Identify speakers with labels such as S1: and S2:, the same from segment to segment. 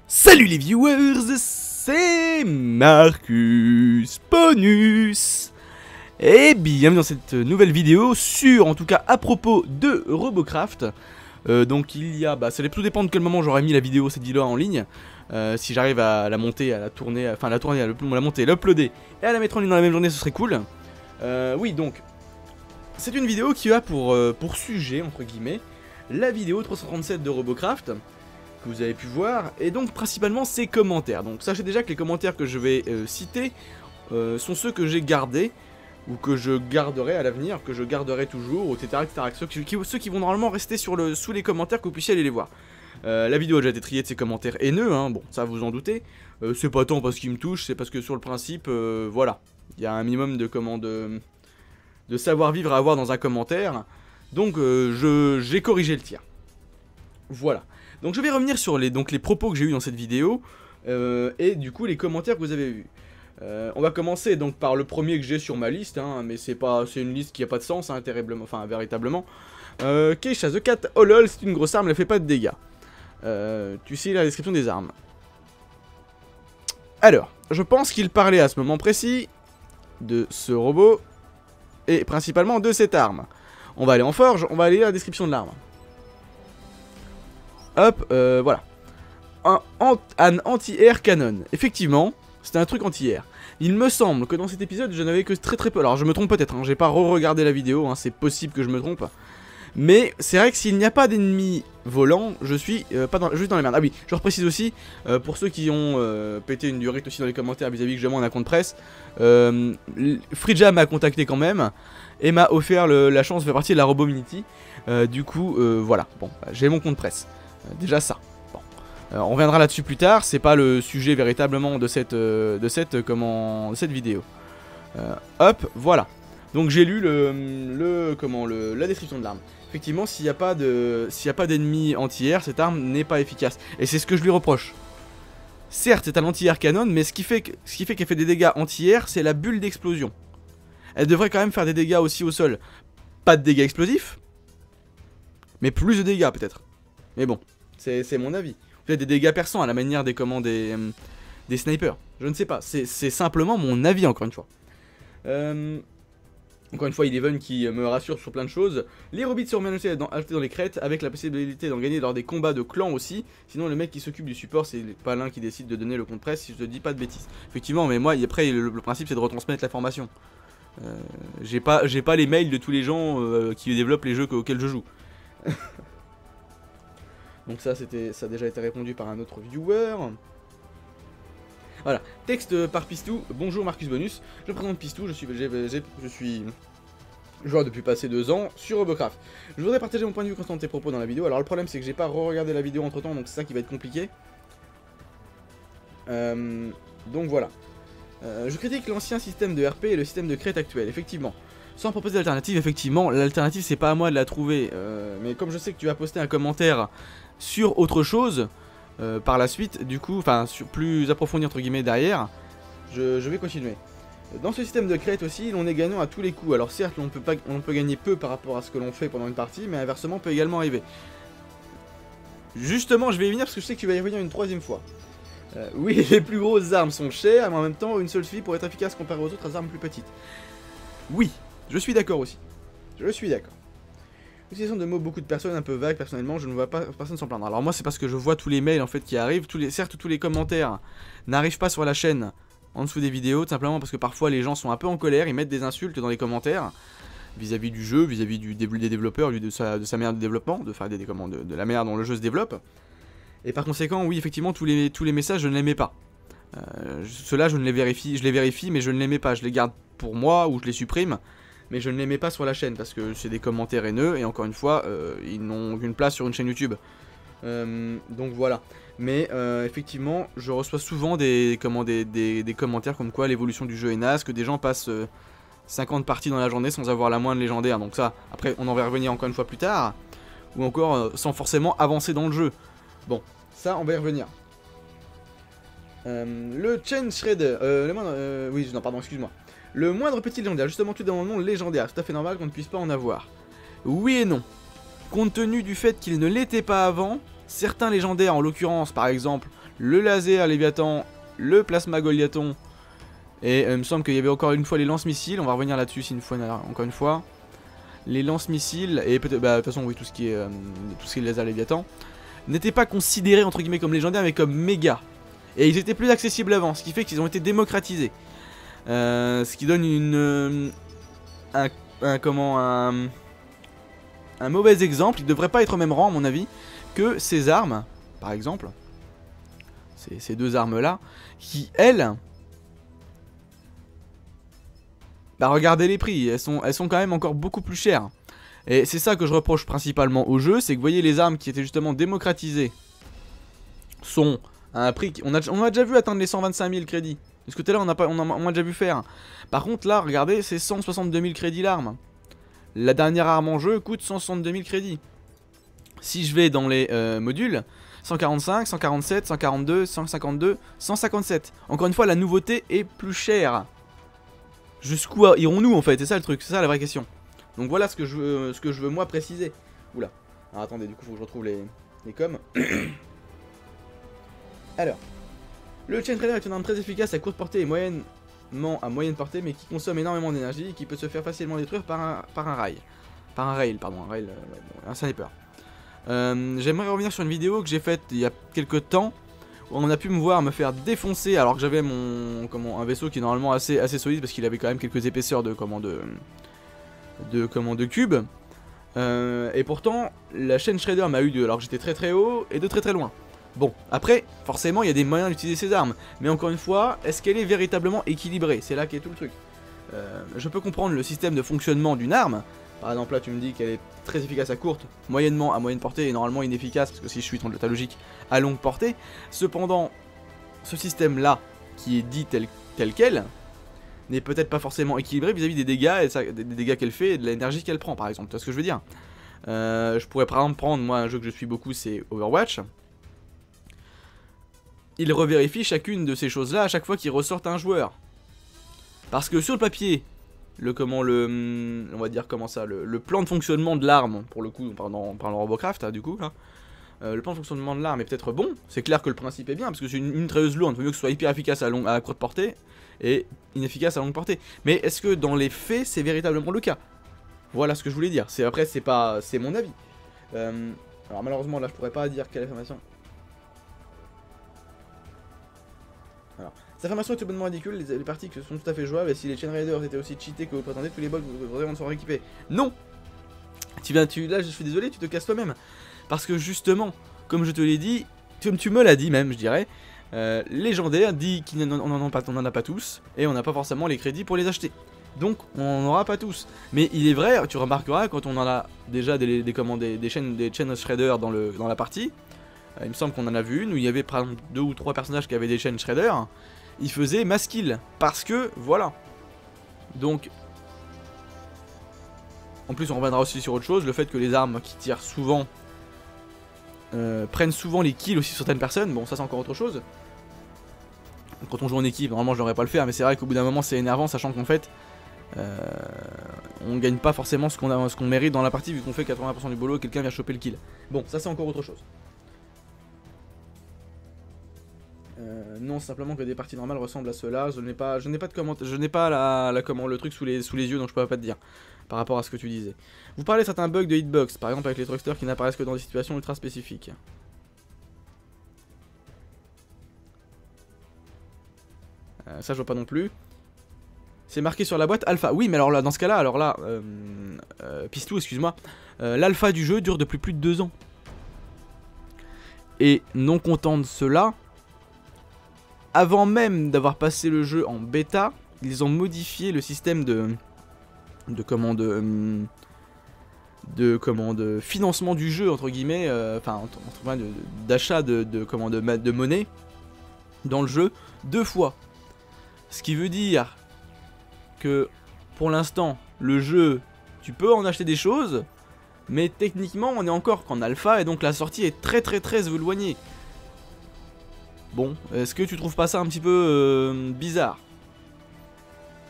S1: Salut les viewers, c'est Marcus Ponus et bienvenue dans cette nouvelle vidéo sur, en tout cas à propos de Robocraft. Donc il y a, ça va tout dépendre de quel moment j'aurai mis la vidéo, cette vidéo en ligne. Si j'arrive à la monter, à la tourner, enfin la tourner, à la monter, l'uploader et à la mettre en ligne dans la même journée, ce serait cool. Oui, donc c'est une vidéo qui a pour sujet, entre guillemets, la vidéo 337 de Robocraft que vous avez pu voir, et donc principalement ses commentaires. Donc sachez déjà que les commentaires que je vais citer sont ceux que j'ai gardés, ou que je garderai à l'avenir, que je garderai toujours, etc. Ceux qui vont normalement rester sous les commentaires, que vous puissiez aller les voir. La vidéo a déjà été triée de ces commentaires haineux, hein, bon, ça vous en doutez. C'est pas tant parce qu'ils me touchent, c'est parce que sur le principe, voilà, il y a un minimum de savoir-vivre à avoir dans un commentaire. Donc j'ai corrigé le tir. Voilà. Donc je vais revenir sur les propos que j'ai eu dans cette vidéo, et du coup les commentaires que vous avez vus. On va commencer donc par le premier que j'ai sur ma liste, hein, mais c'est une liste qui a pas de sens, hein, véritablement. Keisha the Cat, oh lol, c'est une grosse arme, elle fait pas de dégâts. Tu sais la description des armes. Alors, je pense qu'il parlait à ce moment précis de ce robot, et principalement de cette arme. On va aller en forge, on va aller lire la description de l'arme. Hop, voilà. Un anti-air cannon. Effectivement, c'était un truc anti-air. Il me semble que dans cet épisode, je n'avais que très peu. Alors, je me trompe peut-être, hein, j'ai pas re-regardé la vidéo, hein, c'est possible que je me trompe. Mais c'est vrai que s'il n'y a pas d'ennemis volants, je suis juste dans la merde. Ah oui, je reprécise aussi, pour ceux qui ont pété une durite aussi dans les commentaires vis-à-vis que je demande un compte presse, Fridja m'a contacté quand même, et m'a offert la chance de faire partie de la Robominity. Du coup, voilà, bon, j'ai mon compte presse. Déjà ça. Bon. On reviendra là-dessus plus tard, c'est pas le sujet véritablement de cette vidéo. Hop, voilà. Donc j'ai lu la description de l'arme. Effectivement, s'il n'y a pas d'ennemis anti-air, cette arme n'est pas efficace. Et c'est ce que je lui reproche. Certes, c'est un anti-air canon, mais ce qui fait qu'elle fait des dégâts anti-air, c'est la bulle d'explosion. Elle devrait quand même faire des dégâts aussi au sol. Pas de dégâts explosifs, mais plus de dégâts peut-être. Mais bon, c'est mon avis. Peut-être des dégâts perçants à la manière des snipers. Je ne sais pas, c'est simplement mon avis encore une fois. Encore une fois, Eleven qui me rassure sur plein de choses. Les robots seront bien ajoutés dans les crêtes, avec la possibilité d'en gagner lors des combats de clans aussi. Sinon, le mec qui s'occupe du support, c'est pas l'un qui décide de donner le compte presse, si je te dis pas de bêtises. Effectivement, mais moi, après, le principe c'est de retransmettre l'information. J'ai pas les mails de tous les gens qui développent les jeux auxquels je joue. Donc ça a déjà été répondu par un autre viewer. Voilà, texte par Pistou. Bonjour Marcus Bonus, je me présente Pistou, je suis joueur depuis passé 2 ans sur Robocraft. Je voudrais partager mon point de vue concernant tes propos dans la vidéo. Alors le problème c'est que j'ai pas re-regardé la vidéo entre temps, donc c'est ça qui va être compliqué. Donc voilà. Je critique l'ancien système de RP et le système de crête actuel, effectivement. Sans proposer d'alternative, effectivement, l'alternative c'est pas à moi de la trouver. Mais comme je sais que tu as posté un commentaire sur autre chose par la suite, du coup, enfin plus approfondi entre guillemets derrière, je vais continuer. Dans ce système de crête aussi, l'on est gagnant à tous les coups. Alors certes, on peut gagner peu par rapport à ce que l'on fait pendant une partie, mais inversement peut également arriver. Justement, je vais y venir parce que je sais que tu vas y revenir une 3e fois. Oui, les plus grosses armes sont chères, mais en même temps, une seule suffit pour être efficace comparé aux autres armes plus petites. Oui, je suis d'accord aussi. Je suis d'accord. L'utilisation de mots beaucoup de personnes un peu vagues, personnellement, je ne vois pas personne s'en plaindre. Alors moi, c'est parce que je vois tous les mails en fait qui arrivent, certes tous les commentaires n'arrivent pas sur la chaîne en dessous des vidéos, tout simplement parce que parfois les gens sont un peu en colère, ils mettent des insultes dans les commentaires vis-à-vis du jeu, vis-à-vis des développeurs, de sa manière de développement, de la manière dont le jeu se développe. Et par conséquent, oui, effectivement, tous les messages, je ne les mets pas. Ceux-là, je les vérifie, mais je ne les mets pas. Je les garde pour moi ou je les supprime, mais je ne les mets pas sur la chaîne parce que c'est des commentaires haineux et encore une fois, ils n'ont aucune place sur une chaîne YouTube. Donc voilà. Mais effectivement, je reçois souvent des commentaires comme quoi l'évolution du jeu est naze, que des gens passent 50 parties dans la journée sans avoir la moindre légendaire. Donc ça, après, on en va revenir encore une fois plus tard, ou encore sans forcément avancer dans le jeu. Bon, ça, on va y revenir. Le Chain Shredder, oui, non, pardon, excuse-moi. Le moindre petit légendaire, justement tout dans le nom légendaire, tout à fait normal qu'on ne puisse pas en avoir. Oui et non. Compte tenu du fait qu'il ne l'était pas avant, certains légendaires, en l'occurrence, par exemple, le laser Léviathan, le plasma Goliathon, et il me semble qu'il y avait encore une fois les lance-missiles, on va revenir là-dessus si une fois, encore une fois. Les lance-missiles, et peut-être, bah, de toute façon, oui, tout ce qui est laser Léviathan, n'étaient pas considérés, entre guillemets, comme légendaires, mais comme méga. Et ils étaient plus accessibles avant, ce qui fait qu'ils ont été démocratisés. Ce qui donne un mauvais exemple, il ne devrait pas être au même rang à mon avis que ces armes, par exemple, ces deux armes là, qui elles, bah regardez les prix, elles sont quand même encore beaucoup plus chères. Et c'est ça que je reproche principalement au jeu, c'est que vous voyez les armes qui étaient justement démocratisées sont à un prix, on a déjà vu atteindre les 125 000 crédits. De ce côté-là, on a déjà vu faire. Par contre, là, regardez, c'est 162 000 crédits l'arme. La dernière arme en jeu coûte 162 000 crédits. Si je vais dans les modules, 145, 147, 142, 152, 157. Encore une fois, la nouveauté est plus chère. Jusqu'où irons-nous en fait? C'est ça le truc, c'est ça la vraie question. Donc voilà ce que je veux moi préciser. Oula. Alors attendez, du coup, faut que je retrouve les coms. Alors. Le Chain Trader est une arme très efficace à courte portée et moyennement à moyenne portée, mais qui consomme énormément d'énergie et qui peut se faire facilement détruire par un rail. Par un rail, pardon, un sniper. J'aimerais revenir sur une vidéo que j'ai faite il y a quelques temps, où on a pu me voir me faire défoncer alors que j'avais un vaisseau qui est normalement assez solide parce qu'il avait quand même quelques épaisseurs de cubes. Et pourtant, la chaîne Shredder m'a eu alors que j'étais très haut et de très loin. Bon, après, forcément, il y a des moyens d'utiliser ces armes. Mais encore une fois, est-ce qu'elle est véritablement équilibrée? C'est là qu'est tout le truc. Je peux comprendre le système de fonctionnement d'une arme. Par exemple, là, tu me dis qu'elle est très efficace à courte, moyennement à moyenne portée et normalement inefficace, parce que si je suis dans ta logique, à longue portée. Cependant, ce système-là, qui est dit tel quel, n'est peut-être pas forcément équilibré vis-à-vis des dégâts, des dégâts qu'elle fait et de l'énergie qu'elle prend, par exemple. Tu vois ce que je veux dire? Je pourrais par exemple prendre, moi, un jeu que je suis beaucoup, c'est Overwatch. Il revérifie chacune de ces choses-là à chaque fois qu'il ressorte un joueur. Parce que sur le papier, on va dire comment ça, le plan de fonctionnement de l'arme, pour le coup, parlant Robocraft, hein, du coup, là, le plan de fonctionnement de l'arme est peut-être bon. C'est clair que le principe est bien, parce que c'est une mitrailleuse lourde, il vaut mieux que ce soit hyper efficace à courte portée et inefficace à longue portée. Mais est-ce que dans les faits, c'est véritablement le cas? Voilà ce que je voulais dire. Après, c'est mon avis. Alors malheureusement, là, je pourrais pas dire quelle information. Alors, cette information est tout bonnement ridicule, les parties que sont tout à fait jouables, et si les Chain Raiders étaient aussi cheatés que vous prétendez, tous les bugs voudraient en sont rééquipés. Non! Là, je suis désolé, tu te casses toi-même. Parce que justement, comme je te l'ai dit, comme tu me l'as dit même, je dirais, légendaire dit qu'on n'en a pas tous, et on n'a pas forcément les crédits pour les acheter. Donc, on n'en aura pas tous. Mais il est vrai, tu remarqueras, quand on en a déjà des chaînes Shredder dans la partie, il me semble qu'on en a vu une où il y avait par exemple 2 ou 3 personnages qui avaient des chaînes Shredder. Ils faisaient mass kill. Parce que, voilà. Donc, en plus on reviendra aussi sur autre chose. Le fait que les armes qui tirent souvent prennent souvent les kills aussi sur certaines personnes. Bon, ça c'est encore autre chose. Quand on joue en équipe, normalement je n'aurais pas le faire. Mais c'est vrai qu'au bout d'un moment c'est énervant, sachant qu'en fait on gagne pas forcément ce qu'on mérite dans la partie, vu qu'on fait 80% du boulot et quelqu'un vient choper le kill. Bon, ça c'est encore autre chose. Non, simplement que des parties normales ressemblent à cela. Je n'ai pas de commentaire, je n'ai pas le truc sous les yeux, donc je peux pas te dire par rapport à ce que tu disais. Vous parlez de certains bugs de hitbox, par exemple avec les trucksters qui n'apparaissent que dans des situations ultra spécifiques. Ça je vois pas non plus. C'est marqué sur la boîte alpha. Oui, mais alors là, dans ce cas-là, Pistou, excuse-moi, l'alpha du jeu dure depuis plus de 2 ans. Et non content de cela, avant même d'avoir passé le jeu en bêta, ils ont modifié le système de financement du jeu, entre guillemets, d'achat de monnaie dans le jeu 2 fois. Ce qui veut dire que pour l'instant, le jeu, tu peux en acheter des choses, mais techniquement on est encore qu'en alpha et donc la sortie est très éloignée. Bon, est-ce que tu trouves pas ça un petit peu bizarre?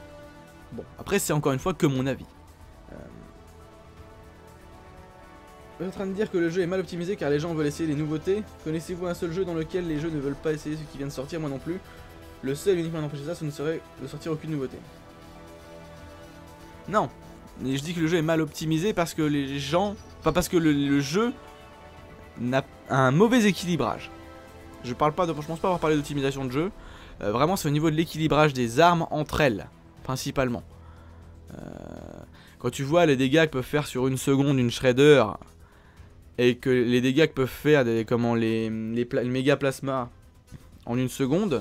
S1: Bon, après c'est encore une fois que mon avis. Vous êtes en train de dire que le jeu est mal optimisé car les gens veulent essayer les nouveautés. Connaissez-vous un seul jeu dans lequel les jeux ne veulent pas essayer ce qui vient de sortir? Moi non plus. Le seul et uniquement à empêcher ça, ce ne serait de sortir aucune nouveauté. Non. Et je dis que le jeu est mal optimisé parce que les gens... Pas parce que le jeu n'a un mauvais équilibrage. Je pense pas avoir parlé d'optimisation de jeu. Vraiment, c'est au niveau de l'équilibrage des armes entre elles, principalement. Quand tu vois les dégâts que peuvent faire sur une seconde une Shredder et que les dégâts que peuvent faire les méga plasma en une seconde,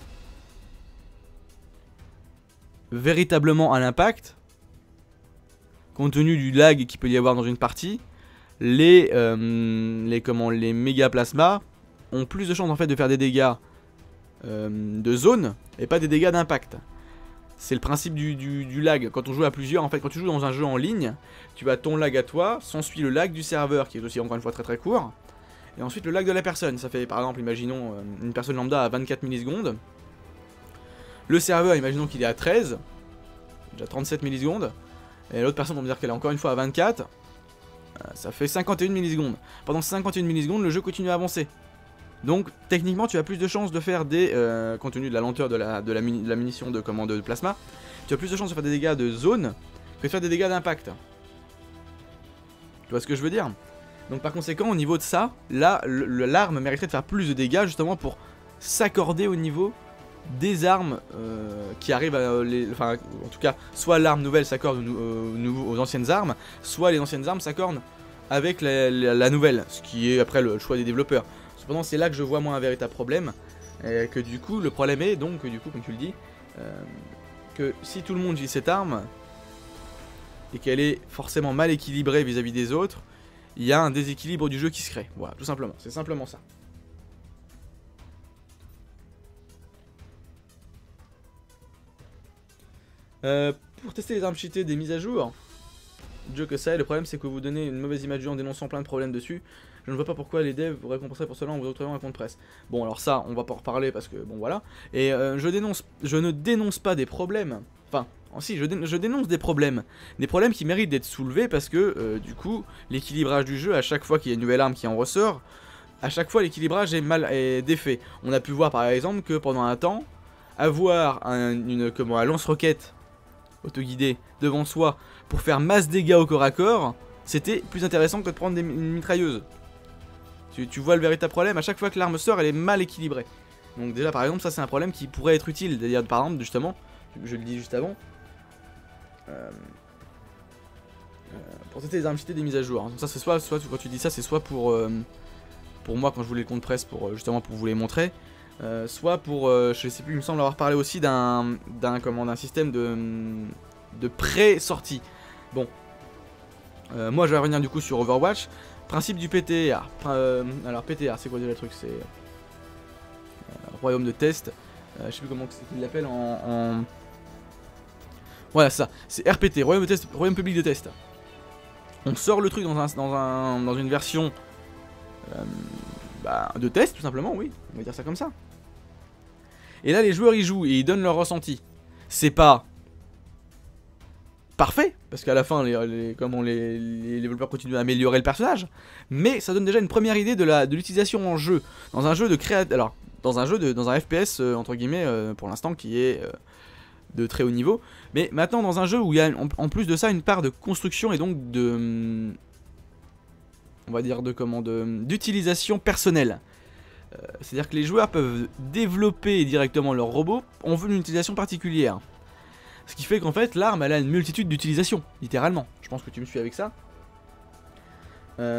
S1: véritablement à l'impact, compte tenu du lag qu'il peut y avoir dans une partie, les méga plasma ont plus de chances en fait de faire des dégâts de zone et pas des dégâts d'impact. C'est le principe du lag. Quand on joue à plusieurs, en fait, quand tu joues dans un jeu en ligne, tu as ton lag à toi, s'ensuit le lag du serveur qui est aussi encore une fois très très court, et ensuite le lag de la personne. Ça fait par exemple, imaginons une personne lambda à 24 millisecondes, le serveur, imaginons qu'il est à 13, déjà 37 millisecondes, et l'autre personne, on va dire qu'elle est encore une fois à 24, ça fait 51 millisecondes. Pendant 51 millisecondes, le jeu continue à avancer. Donc techniquement tu as plus de chances de faire des, compte tenu de la lenteur de la munition de commande de plasma, tu as plus de chances de faire des dégâts de zone que de faire des dégâts d'impact. Tu vois ce que je veux dire? Donc par conséquent au niveau de ça, là l'arme mériterait de faire plus de dégâts justement pour s'accorder au niveau des armes qui arrivent à enfin en tout cas soit l'arme nouvelle s'accorde aux anciennes armes, soit les anciennes armes s'accordent avec la nouvelle, ce qui est après le choix des développeurs. Cependant c'est là que je vois moi un véritable problème, et que du coup le problème est donc que du coup comme tu le dis, que si tout le monde utilise cette arme et qu'elle est forcément mal équilibrée vis-à-vis des autres, il y a un déséquilibre du jeu qui se crée, voilà tout simplement, c'est simplement ça. Pour tester les armes cheatées des mises à jour, Dieu que ça, le problème c'est que vous donnez une mauvaise image du jeu en dénonçant plein de problèmes dessus. Je ne vois pas pourquoi les devs vous récompenseraient pour cela en vous octroyant un compte presse. Bon alors ça, on va pas en reparler parce que bon voilà. Et je ne dénonce pas des problèmes. Enfin, si, je dénonce des problèmes. Des problèmes qui méritent d'être soulevés parce que du coup, l'équilibrage du jeu, à chaque fois qu'il y a une nouvelle arme qui en ressort, à chaque fois l'équilibrage est défait. On a pu voir par exemple que pendant un temps, avoir un lance-roquette autoguidé devant soi pour faire masse dégâts au corps à corps, c'était plus intéressant que de prendre une mitrailleuse. Tu vois le véritable problème, à chaque fois que l'arme sort, elle est mal équilibrée. Donc déjà par exemple, ça c'est un problème qui pourrait être utile, c'est-à-dire par exemple justement, je le dis juste avant, pour tester les armes cheatées des mises à jour. Donc ça c'est soit quand tu dis ça, c'est soit pour moi quand je voulais le compte presse pour justement pour vous les montrer, soit pour, je sais plus, il me semble avoir parlé aussi d'un système de pré-sortie. Bon, moi je vais revenir du coup sur Overwatch. Principe du PTR. Alors PTR, c'est quoi déjà le truc? C'est royaume de test. Je sais plus comment il l'appelle en... Voilà ça, c'est RPT, royaume de test, royaume public de test. On sort le truc dans une version de test tout simplement, oui, on va dire ça comme ça. Et là les joueurs y jouent et ils donnent leur ressenti. C'est pas parfait, parce qu'à la fin les développeurs continuent à améliorer le personnage, mais ça donne déjà une première idée de l'utilisation en jeu, dans un jeu dans un FPS entre guillemets pour l'instant qui est de très haut niveau, mais maintenant dans un jeu où il y a en plus de ça une part de construction et donc de, on va dire d'utilisation personnelle. C'est-à-dire que les joueurs peuvent développer directement leur robot en vue d'une utilisation particulière. Ce qui fait qu'en fait l'arme elle a une multitude d'utilisations, littéralement. Je pense que tu me suis avec ça. Alors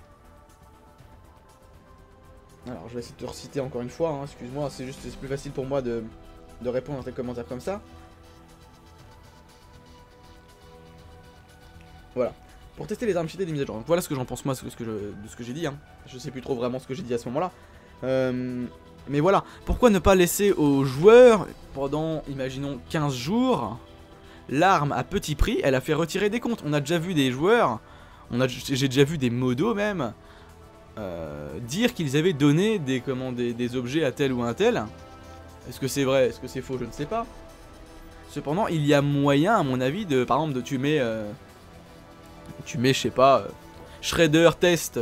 S1: je vais essayer de te reciter encore une fois, hein. Excuse-moi, c'est plus facile pour moi de répondre à tes commentaires comme ça. Voilà. Pour tester les armes cheatées des mises à jour. Donc voilà ce que j'en pense moi de ce que j'ai dit, hein. Je sais plus trop vraiment ce que j'ai dit à ce moment là. Mais voilà, pourquoi ne pas laisser aux joueurs, pendant, imaginons, 15 jours, l'arme à petit prix, elle a fait retirer des comptes. On a déjà vu des joueurs, j'ai déjà vu des modos même, dire qu'ils avaient donné des objets à tel ou un tel. Est-ce que c'est vrai, est-ce que c'est faux, je ne sais pas. Cependant, il y a moyen, à mon avis, par exemple, tu mets, je sais pas, Shredder test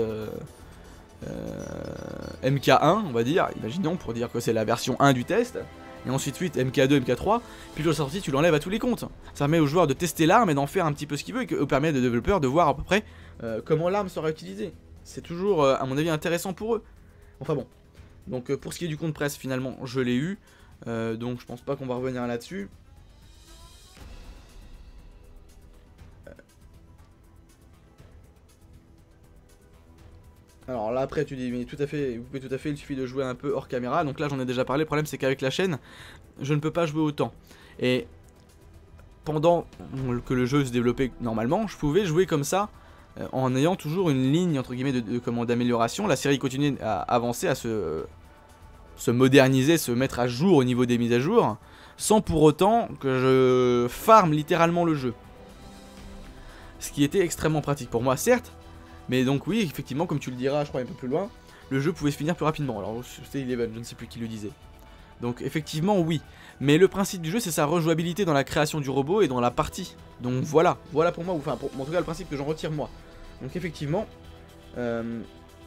S1: MK1, on va dire, imaginons, pour dire que c'est la version 1 du test, et ensuite MK2, MK3, puis le sortie tu l'enlèves à tous les comptes. Ça permet au joueur de tester l'arme et d'en faire un petit peu ce qu'il veut, et que permet aux développeurs de voir à peu près comment l'arme sera utilisée. C'est toujours, à mon avis, intéressant pour eux. Enfin bon. Donc pour ce qui est du compte presse, finalement, je l'ai eu, donc je pense pas qu'on va revenir là-dessus. Alors là après tu dis mais tout à fait, vous pouvez tout à fait, il suffit de jouer un peu hors caméra. Donc là j'en ai déjà parlé, le problème c'est qu'avec la chaîne, je ne peux pas jouer autant. Et pendant que le jeu se développait normalement, je pouvais jouer comme ça, en ayant toujours une ligne entre guillemets d'amélioration. La série continuait à avancer, à se moderniser, se mettre à jour au niveau des mises à jour, sans pour autant que je farme littéralement le jeu. Ce qui était extrêmement pratique pour moi certes. Mais donc oui, effectivement, comme tu le diras, je crois un peu plus loin, le jeu pouvait se finir plus rapidement. Alors c'était Eleven, je ne sais plus qui le disait. Donc effectivement, oui. Mais le principe du jeu, c'est sa rejouabilité dans la création du robot et dans la partie. Donc voilà, voilà pour moi, enfin en tout cas le principe que j'en retire moi. Donc effectivement, quand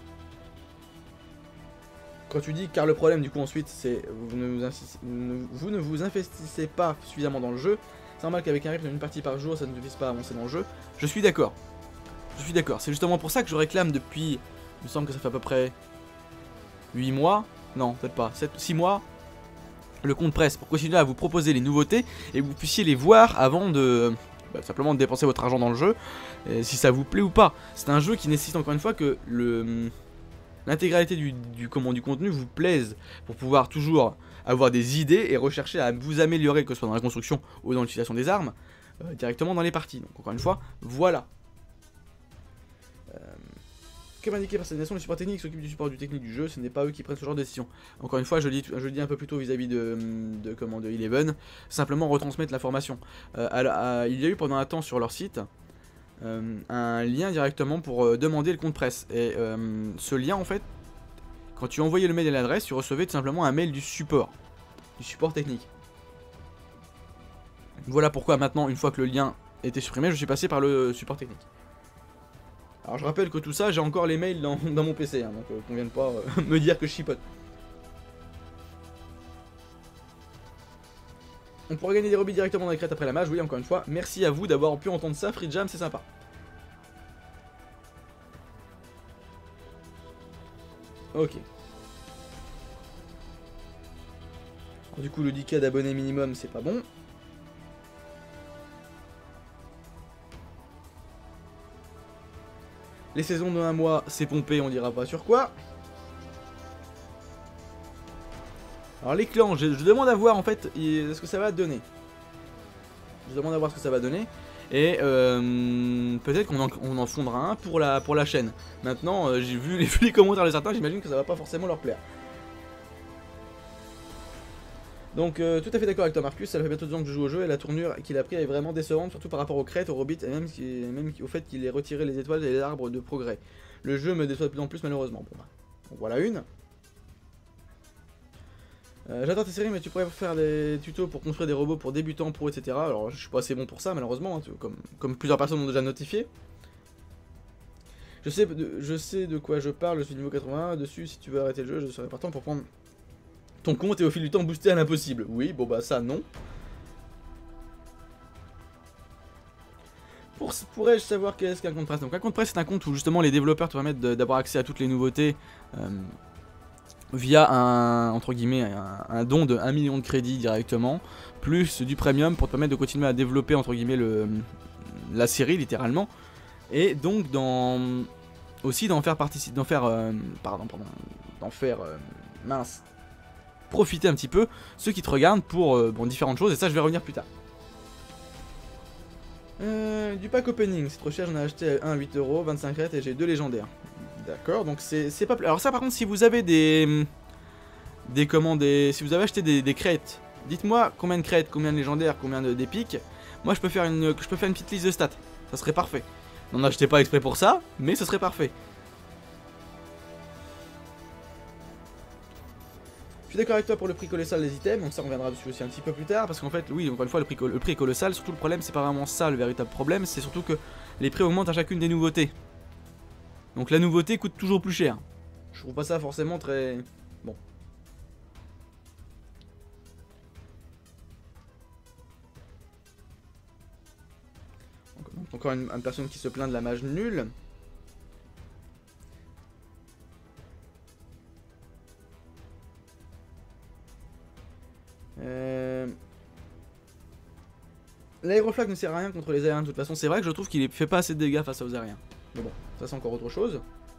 S1: tu dis, car le problème du coup ensuite, c'est vous ne vous investissez pas suffisamment dans le jeu. C'est normal qu'avec un rythme d'une partie par jour, ça ne suffise pas à avancer dans le jeu. Je suis d'accord. Je suis d'accord, c'est justement pour ça que je réclame depuis, il me semble que ça fait à peu près 8 mois, non peut-être pas, 6 mois, le compte presse pour continuer à vous proposer les nouveautés et que vous puissiez les voir avant de simplement de dépenser votre argent dans le jeu, si ça vous plaît ou pas. C'est un jeu qui nécessite encore une fois que l'intégralité du contenu vous plaise pour pouvoir toujours avoir des idées et rechercher à vous améliorer, que ce soit dans la construction ou dans l'utilisation des armes, directement dans les parties. Donc encore une fois, voilà. Comme indiqué par cette nation, les supports techniques s'occupent du support du technique du jeu, ce n'est pas eux qui prennent ce genre de décision. Encore une fois, je le dis un peu plus tôt vis-à-vis de Eleven, simplement retransmettre l'information. Il y a eu pendant un temps sur leur site un lien directement pour demander le compte presse. Et ce lien, en fait, quand tu envoyais le mail et l'adresse, tu recevais tout simplement un mail du support technique. Voilà pourquoi maintenant, une fois que le lien était supprimé, je suis passé par le support technique. Alors je rappelle que tout ça, j'ai encore les mails dans mon PC, hein, donc qu'on vienne pas me dire que je chipote. On pourra gagner des rubis directement dans les crêtes après la mage, oui encore une fois. Merci à vous d'avoir pu entendre ça, Free Jam, c'est sympa. Ok. Alors, du coup le 10K d'abonnés minimum c'est pas bon. Les saisons de 1 mois, c'est pompé, on dira pas sur quoi. Alors les clans, je demande à voir en fait ce que ça va donner. Je demande à voir ce que ça va donner. Et peut-être qu'on en fondera un pour la chaîne. Maintenant, j'ai vu les commentaires de certains, j'imagine que ça va pas forcément leur plaire. Donc tout à fait d'accord avec toi Marcus, ça fait bientôt 2 ans que je joue au jeu et la tournure qu'il a pris est vraiment décevante, surtout par rapport aux crêtes, aux robits et même au fait qu'il ait retiré les étoiles et les arbres de progrès. Le jeu me déçoit de plus en plus malheureusement. Bon, donc voilà une. J'adore tes séries mais tu pourrais faire des tutos pour construire des robots pour débutants, pro, etc. Alors je suis pas assez bon pour ça malheureusement, hein, comme plusieurs personnes m'ont déjà notifié. Je sais de quoi je parle, je suis niveau 81, dessus si tu veux arrêter le jeu je serai partant pour prendre ton compte et au fil du temps booster à l'impossible. Oui, bon bah ça non. Pourrais-je savoir qu'est-ce qu'un compte presse? Donc un compte presse c'est un compte où justement les développeurs te permettent d'avoir accès à toutes les nouveautés via entre guillemets, un don de 1 million de crédits directement, plus du premium pour te permettre de continuer à développer entre guillemets la série littéralement. Et donc aussi d'en faire profiter un petit peu ceux qui te regardent pour différentes choses, et ça je vais revenir plus tard. Du pack opening, c'est trop cher, j'en ai acheté un à 8 €, 25 crêtes et j'ai 2 légendaires. D'accord, donc c'est pas... Alors ça par contre si vous avez si vous avez acheté des crêtes, dites-moi combien de crêtes, combien de légendaires, combien d'épiques. Moi je peux faire une petite liste de stats, ça serait parfait. N'en achetez pas exprès pour ça, mais ce serait parfait. Je suis d'accord avec toi pour le prix colossal des items, donc ça on reviendra dessus aussi un petit peu plus tard, parce qu'en fait, oui, encore une fois, le prix est colossal, surtout le problème, c'est pas vraiment ça le véritable problème, c'est surtout que les prix augmentent à chacune des nouveautés. Donc la nouveauté coûte toujours plus cher. Je trouve pas ça forcément très... Bon. Donc, encore une personne qui se plaint de la mage nulle. L'aéroflag ne sert à rien contre les aériens de toute façon. C'est vrai que je trouve qu'il fait pas assez de dégâts face aux aériens. Mais bon, ça c'est encore autre chose.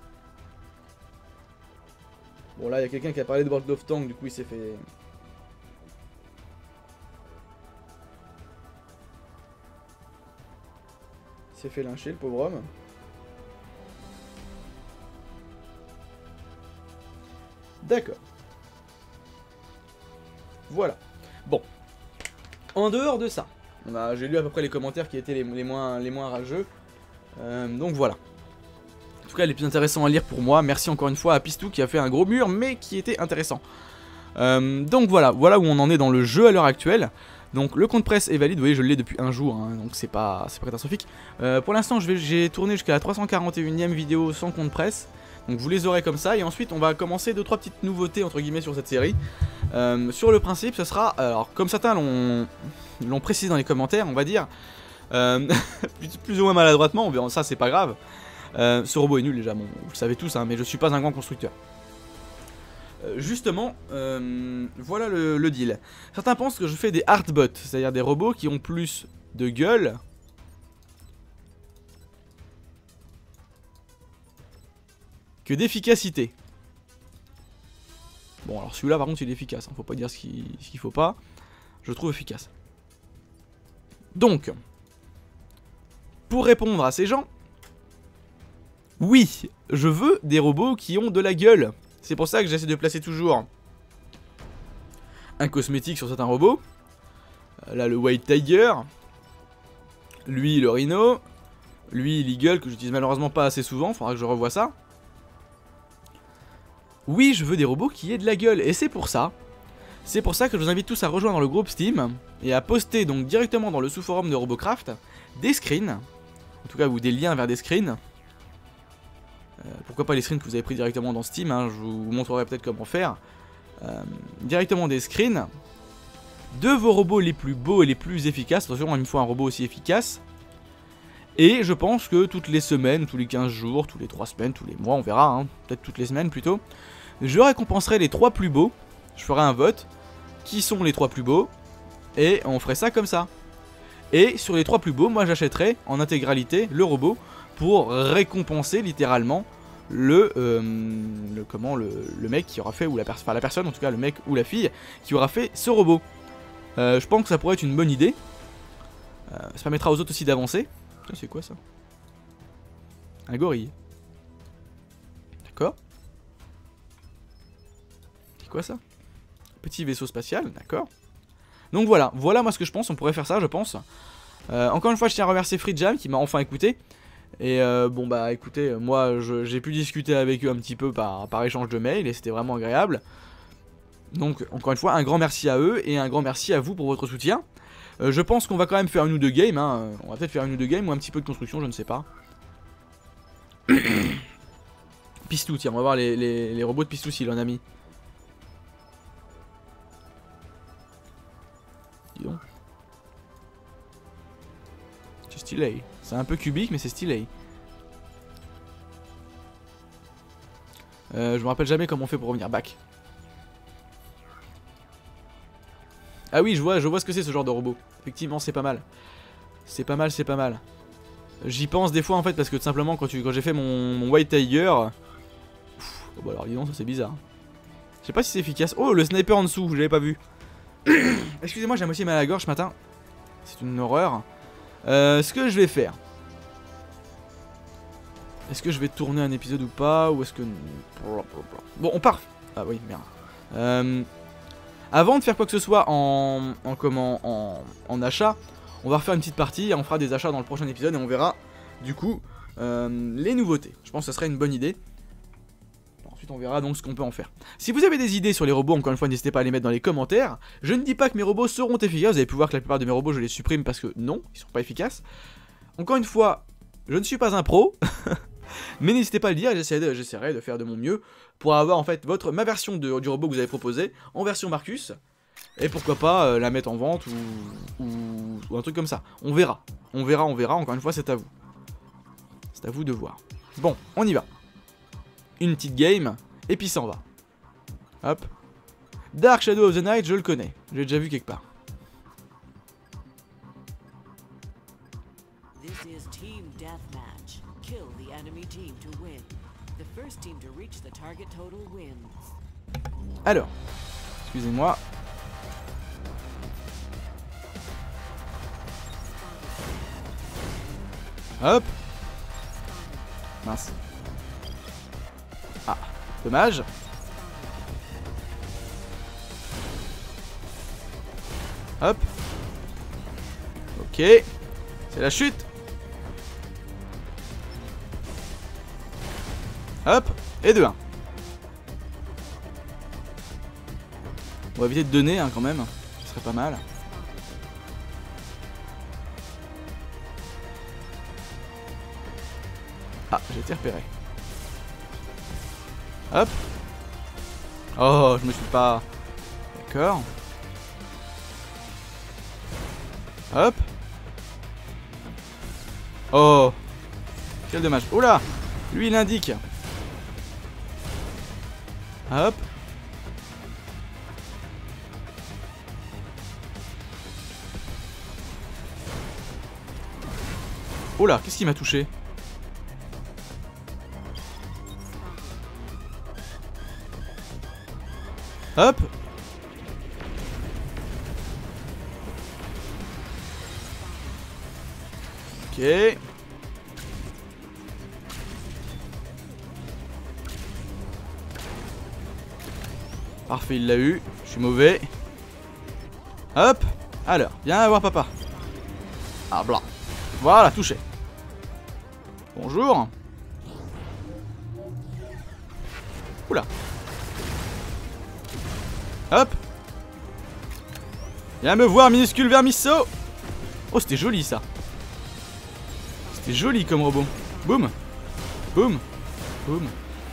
S1: Bon là il y a quelqu'un qui a parlé de World of Tank, du coup il s'est fait... Il s'est fait lyncher le pauvre homme. D'accord. Voilà. Bon. En dehors de ça, j'ai lu à peu près les commentaires qui étaient les moins rageux. Donc voilà. En tout cas, les plus intéressants à lire pour moi. Merci encore une fois à Pistou qui a fait un gros mur, mais qui était intéressant. Donc voilà où on en est dans le jeu à l'heure actuelle. Donc le compte presse est valide, vous voyez, je l'ai depuis un jour, hein, donc c'est pas catastrophique. Pour l'instant, j'ai tourné jusqu'à la 341ème vidéo sans compte presse. Donc vous les aurez comme ça, et ensuite on va commencer 2-3 petites nouveautés entre guillemets sur cette série. Sur le principe, ce sera, alors comme certains l'ont précisé dans les commentaires, on va dire, plus ou moins maladroitement, on verra, ça c'est pas grave. Ce robot est nul déjà, bon, vous le savez tous, hein, mais je suis pas un grand constructeur. Justement, voilà le deal. Certains pensent que je fais des hardbots, c'est-à-dire des robots qui ont plus de gueule que d'efficacité. Bon, alors celui-là par contre il est efficace, hein, faut pas dire ce qu'il faut pas. Je le trouve efficace. Donc, pour répondre à ces gens, oui, je veux des robots qui ont de la gueule. C'est pour ça que j'essaie de placer toujours un cosmétique sur certains robots. Là, le White Tiger. Lui, le Rhino. Lui, l'Eagle, que j'utilise malheureusement pas assez souvent. Faudra que je revoie ça. Oui, je veux des robots qui aient de la gueule. Et c'est pour ça que je vous invite tous à rejoindre le groupe Steam et à poster donc directement dans le sous-forum de Robocraft des screens. En tout cas, ou des liens vers des screens. Pourquoi pas les screens que vous avez pris directement dans Steam, hein, je vous montrerai peut-être comment faire. Directement des screens de vos robots les plus beaux et les plus efficaces. Attention, il me faut un robot aussi efficace. Et je pense que toutes les semaines, tous les 15 jours, tous les 3 semaines, tous les mois, on verra, hein, peut-être toutes les semaines plutôt, je récompenserai les 3 plus beaux. Je ferai un vote, qui sont les 3 plus beaux, et on ferait ça comme ça. Et sur les 3 plus beaux, moi j'achèterai en intégralité le robot pour récompenser littéralement le mec qui aura fait, ou la personne, en tout cas le mec ou la fille, qui aura fait ce robot. Je pense que ça pourrait être une bonne idée. Ça permettra aux autres aussi d'avancer. C'est quoi ça? Un gorille. D'accord. C'est quoi ça? Petit vaisseau spatial, d'accord. Donc voilà moi ce que je pense, on pourrait faire ça je pense. Encore une fois je tiens à remercier FreeJam qui m'a enfin écouté. Et bon bah écoutez, moi j'ai pu discuter avec eux un petit peu par échange de mails et c'était vraiment agréable. Donc encore une fois un grand merci à eux et un grand merci à vous pour votre soutien. Je pense qu'on va quand même faire une ou deux games, hein. On va peut-être faire une ou deux games ou un petit peu de construction, je ne sais pas. Pistou, tiens, on va voir les robots de Pistou s'il en a mis. Dis donc. C'est stylé. C'est un peu cubique mais c'est stylé. Je me rappelle jamais comment on fait pour revenir back. Ah oui, je vois ce que c'est ce genre de robot. Effectivement, c'est pas mal. C'est pas mal. J'y pense des fois en fait parce que tout simplement quand j'ai fait mon White Tiger... Oh bah alors dis donc, ça c'est bizarre. Je sais pas si c'est efficace. Oh, le sniper en dessous, je l'avais pas vu. Excusez-moi, j'ai à moitié mal à la gorge ce matin. C'est une horreur. Ce que je vais faire... Est-ce que je vais tourner un épisode ou pas? Ou est-ce que... Bon, on part. Ah oui, merde. Avant de faire quoi que ce soit en achat, on va refaire une petite partie et on fera des achats dans le prochain épisode et on verra du coup les nouveautés. Je pense que ça serait une bonne idée. Ensuite on verra donc ce qu'on peut en faire. Si vous avez des idées sur les robots, encore une fois n'hésitez pas à les mettre dans les commentaires. Je ne dis pas que mes robots seront efficaces, vous avez pu voir que la plupart de mes robots je les supprime parce que non, ils sont pas efficaces. Encore une fois, je ne suis pas un pro. Mais n'hésitez pas à le dire, j'essaierai de faire de mon mieux pour avoir en fait ma version du robot que vous avez proposé en version Marcus. Et pourquoi pas la mettre en vente ou un truc comme ça. On verra. On verra. Encore une fois, c'est à vous. C'est à vous de voir. Bon, on y va. Une petite game, et puis ça en va. Hop. Dark Shadow of the Night, je le connais. Je l'ai déjà vu quelque part. Alors, excusez-moi. Hop. Mince. Ah, dommage. Hop. Ok. C'est la chute. Hop. Et 2-1. On va éviter de donner hein, quand même. Ce serait pas mal. Ah, j'ai été repéré. Hop. Oh, je me suis pas... D'accord. Hop. Oh. Quel dommage. Oh là. Lui, il indique. Hop. Oh là, qu'est-ce qui m'a touché? Hop. Ok. Parfait, il l'a eu. Je suis mauvais. Hop. Alors, viens voir papa. Ah, blanc. Voilà, touché. Bonjour. Oula. Hop. Viens me voir, minuscule vermisseau. Oh, c'était joli ça. C'était joli comme robot. Boum. Boum. Boum.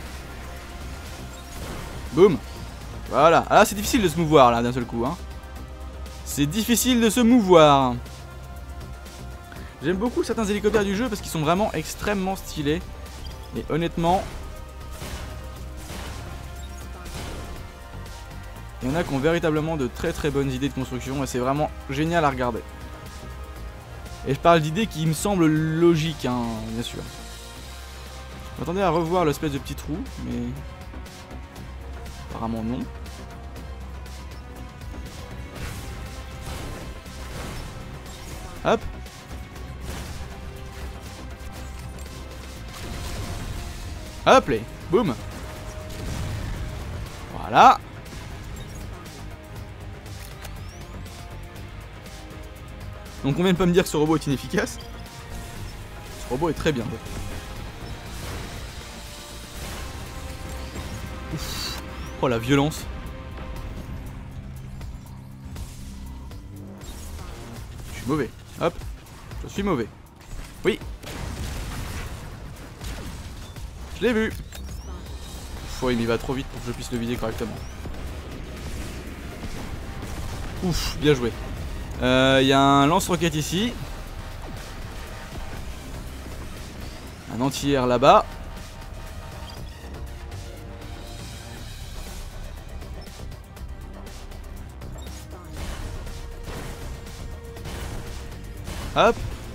S1: Boum. Voilà. Ah, c'est difficile de se mouvoir là d'un seul coup. Hein. C'est difficile de se mouvoir. J'aime beaucoup certains hélicoptères du jeu parce qu'ils sont vraiment extrêmement stylés. Et honnêtement... il y en a qui ont véritablement de très très bonnes idées de construction et c'est vraiment génial à regarder. Et je parle d'idées qui me semblent logiques, hein, bien sûr. Je m'attendais à revoir l'espèce de petit trou, mais... apparemment non. Hop. Hop les, boum. Voilà. Donc on vient de pas me dire que ce robot est inefficace. Ce robot est très bien. Ouf. Oh la violence. Je suis mauvais. Hop. Je suis mauvais. Oui. Je l'ai vu. Oh, il y va trop vite pour que je puisse le vider correctement. Ouf, bien joué. Il y a un lance-roquette ici. Un anti-air là-bas. Hop.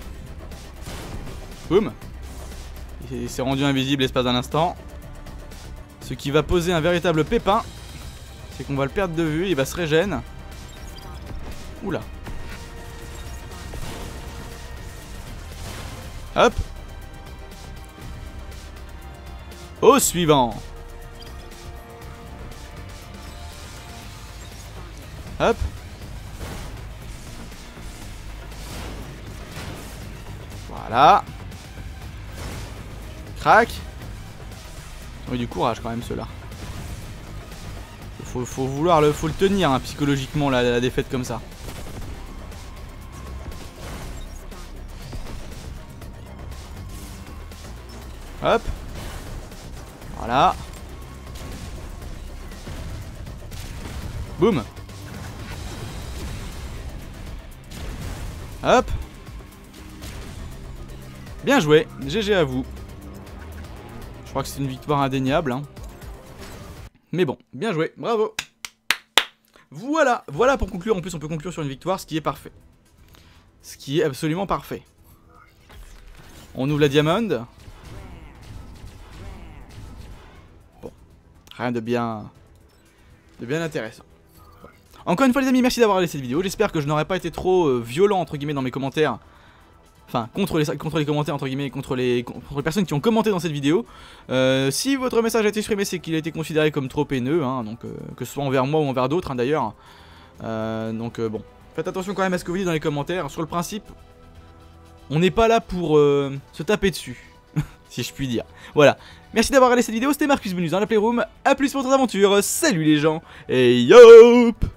S1: Boum. Il s'est rendu invisible l'espace d'un instant. Ce qui va poser un véritable pépin. C'est qu'on va le perdre de vue, il va se régénérer. Oula. Hop. Au suivant. Hop. Voilà. Crac. Ils ont eu du courage quand même ceux-là. Faut le tenir hein, psychologiquement la défaite comme ça. Hop. Voilà. Boum. Hop. Bien joué. GG à vous. Je crois que c'est une victoire indéniable. Hein. Mais bon, bien joué. Bravo. Voilà. Voilà pour conclure. En plus, on peut conclure sur une victoire, ce qui est parfait. Ce qui est absolument parfait. On ouvre la diamond. Bon. Rien de bien intéressant. Encore une fois les amis, merci d'avoir regardé cette vidéo. J'espère que je n'aurais pas été trop violent entre guillemets dans mes commentaires. Enfin, contre les commentaires entre guillemets, contre les personnes qui ont commenté dans cette vidéo. Si votre message a été exprimé, c'est qu'il a été considéré comme trop haineux, hein, donc que ce soit envers moi ou envers d'autres hein, d'ailleurs. Bon, faites attention quand même à ce que vous dites dans les commentaires. Sur le principe, on n'est pas là pour se taper dessus, si je puis dire. Voilà, merci d'avoir regardé cette vidéo, c'était Marcus Bonus dans la Playroom. A plus pour votre aventure, salut les gens, et yop!